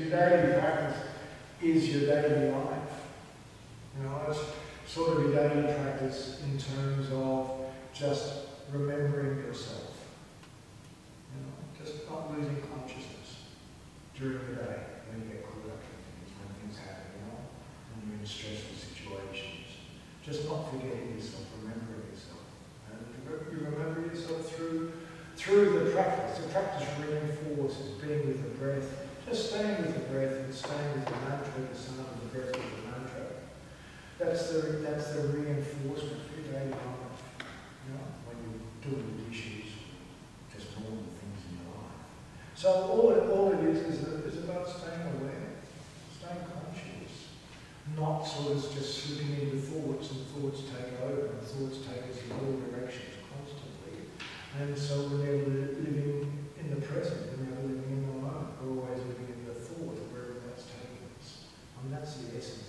your daily practice is your daily life. You know, it's sort of your daily practice in terms of just remembering yourself. You know, just not losing consciousness during the day when you get caught up in things, when things happen, you know, when you're in stressful situations. Just not forgetting yourself, remembering yourself. And you remember yourself through the practice. The practice reinforces being with the breath, just staying with the breath and staying with the mantra, the sound of the breath with the mantra. That's the reinforcement for your daily life. You know, when you're doing the dishes, just normal things in your life. So all it is about staying aware, staying conscious, not sort of just slipping into thoughts and thoughts take over and thoughts take us in all directions constantly. And so we're never living in the present, we're never living in the moment, we're always living in the thought of wherever that's taking us. And that's the essence